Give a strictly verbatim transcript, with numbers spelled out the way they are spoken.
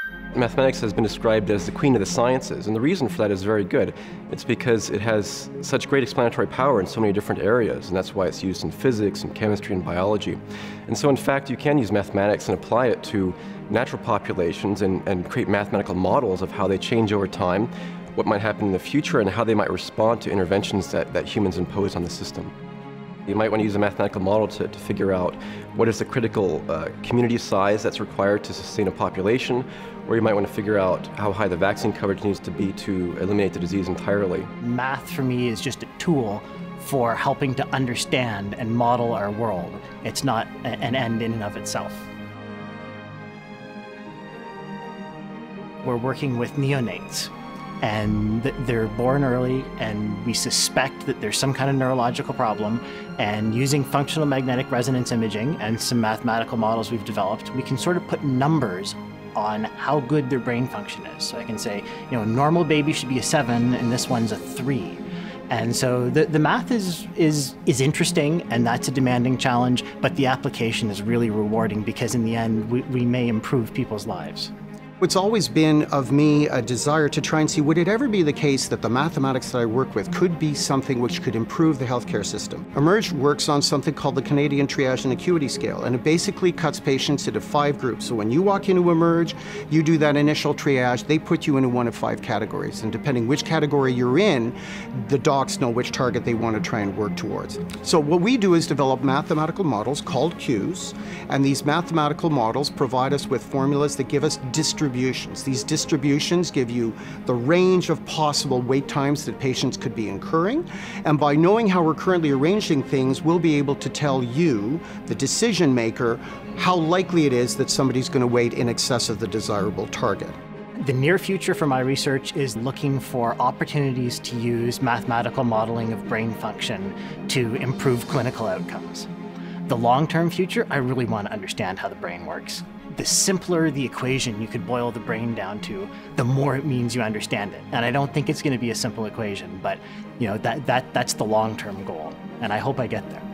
Mathematics has been described as the queen of the sciences, and the reason for that is very good. It's because it has such great explanatory power in so many different areas, and that's why it's used in physics and chemistry and biology. And so in fact, you can use mathematics and apply it to natural populations and, and create mathematical models of how they change over time, what might happen in the future, and how they might respond to interventions that, that humans impose on the system. You might want to use a mathematical model to, to figure out what is the critical uh, community size that's required to sustain a population, or you might want to figure out how high the vaccine coverage needs to be to eliminate the disease entirely. Math for me is just a tool for helping to understand and model our world. It's not an end in and of itself. We're working with neonates, and they're born early, and we suspect that there's some kind of neurological problem, and using functional magnetic resonance imaging and some mathematical models we've developed, we can sort of put numbers on how good their brain function is. So I can say, you know, a normal baby should be a seven, and this one's a three. And so the, the math is, is, is interesting, and that's a demanding challenge, but the application is really rewarding because in the end, we, we may improve people's lives. It's always been of me a desire to try and see, would it ever be the case that the mathematics that I work with could be something which could improve the healthcare system? eMERGE works on something called the Canadian Triage and Acuity Scale, and it basically cuts patients into five groups. So when you walk into eMERGE, you do that initial triage, they put you into one of five categories, and depending which category you're in, the docs know which target they want to try and work towards. So what we do is develop mathematical models called Qs, and these mathematical models provide us with formulas that give us distributions. These distributions give you the range of possible wait times that patients could be incurring, and by knowing how we're currently arranging things, we'll be able to tell you, the decision maker, how likely it is that somebody's going to wait in excess of the desirable target. The near future for my research is looking for opportunities to use mathematical modeling of brain function to improve clinical outcomes. The long-term future, I really want to understand how the brain works. The simpler the equation you could boil the brain down to, the more it means you understand it. And I don't think it's going to be a simple equation, but you know, that, that, that's the long-term goal, and I hope I get there.